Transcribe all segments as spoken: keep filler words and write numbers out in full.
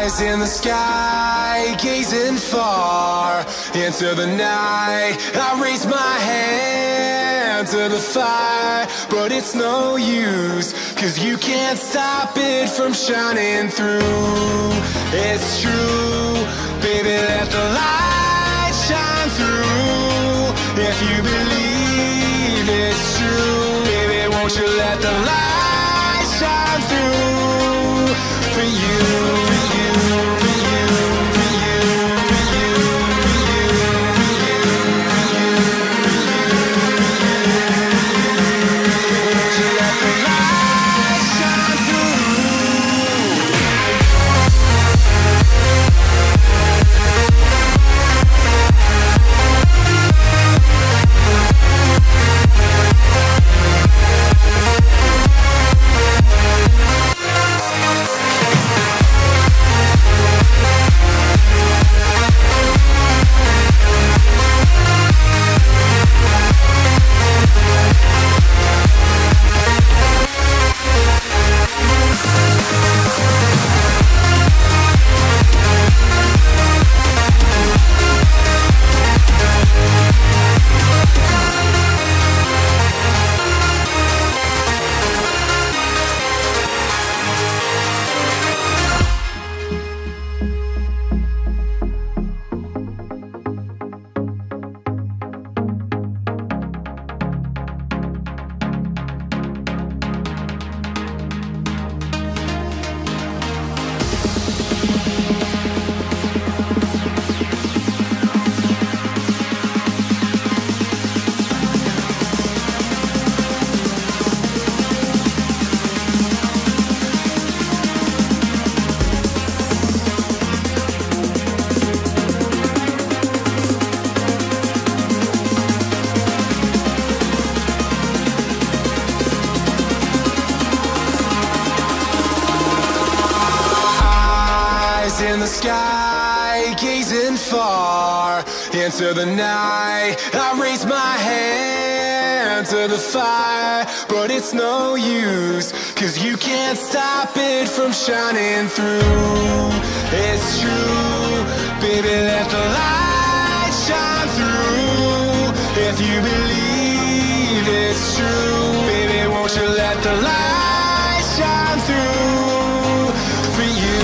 Eyes in the sky, gazing far into the night. I raise my hand to the fire, but it's no use, 'cause you can't stop it from shining through. It's true, baby, let the light shine through. If you believe it's true, baby, won't you let the light shine through for you, for you, for you, for you, for you, for you, for you, for you, won't you let the light shine through? In the sky, gazing far into the night. I raise my hand to the fire, but it's no use, 'cause you can't stop it from shining through. It's true, baby, let the light shine through. If you believe it's true, baby, won't you let the light shine through for you.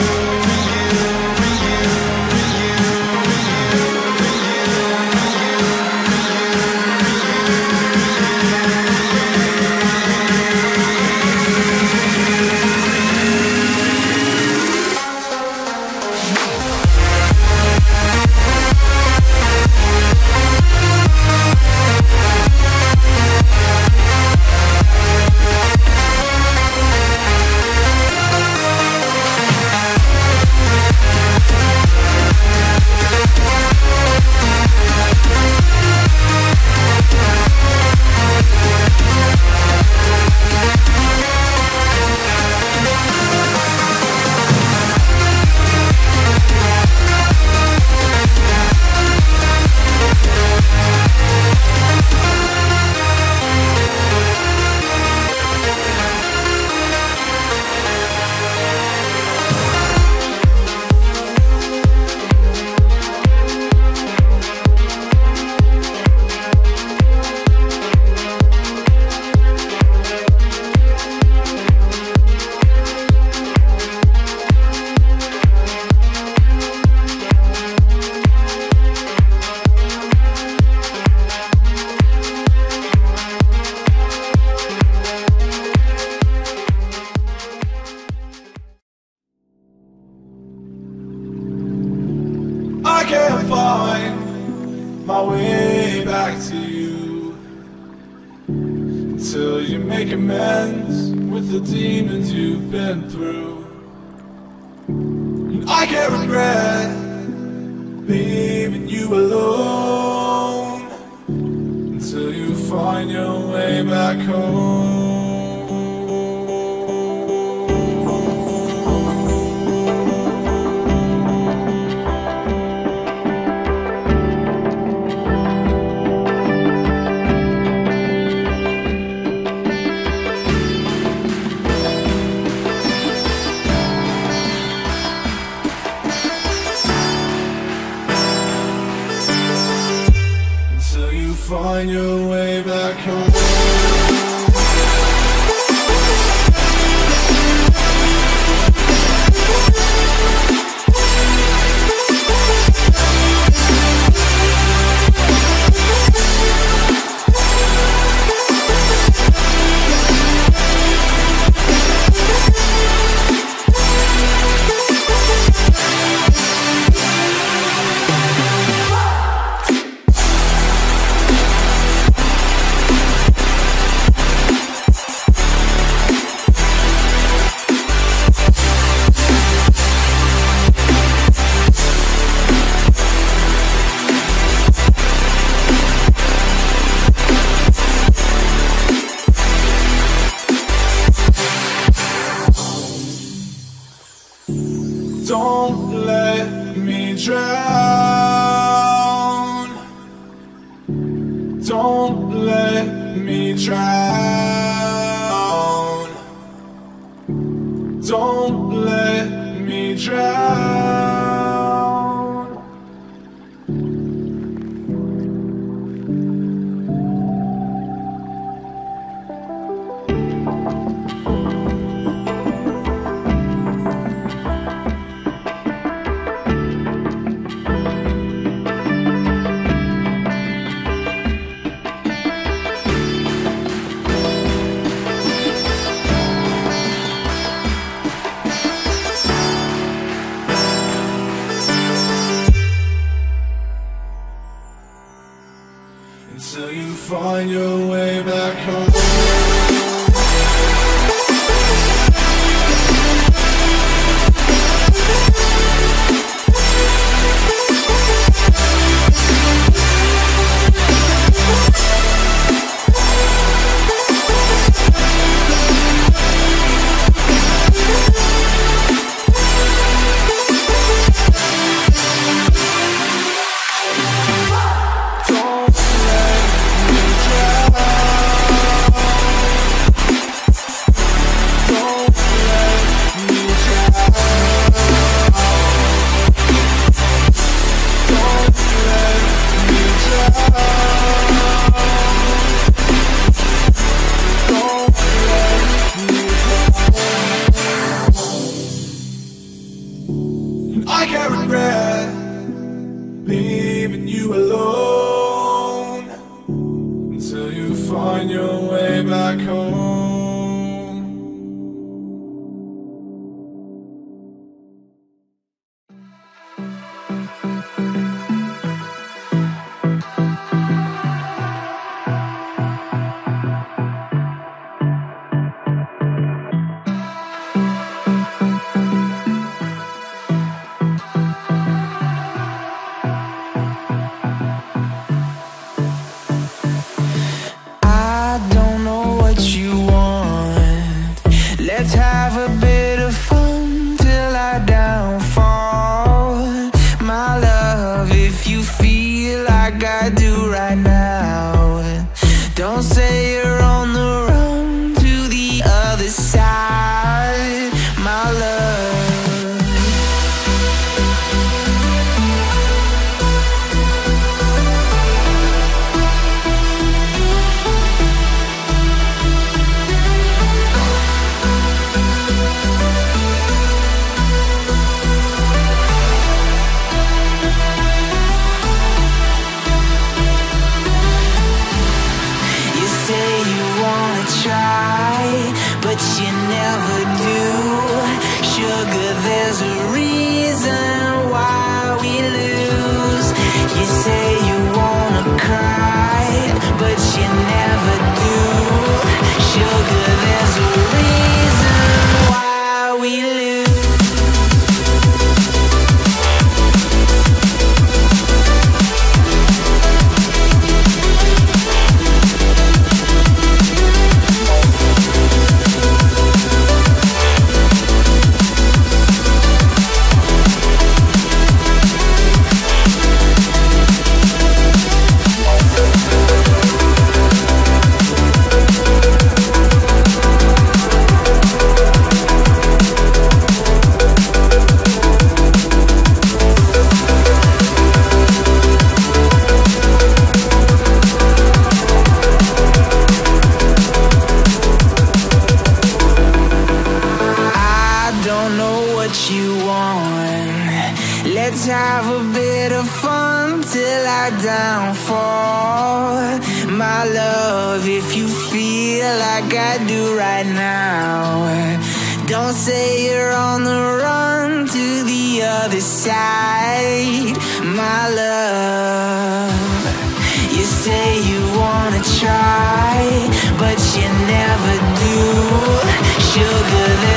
My way back to you till you make amends with the demons you've been through. And I can't regret leaving you alone until you find your way back home. find your way back home. Don't let me drown. Don't let me drown. Don't let me drown. Until you find your way back home. I can't regret leaving you alone until you find your way back home. I don't know what you Let's have a bit of fun till I downfall. My love, if you feel like I do right now, don't say you're on the run to the other side. My love, you say you wanna try, but you never do. Sugar,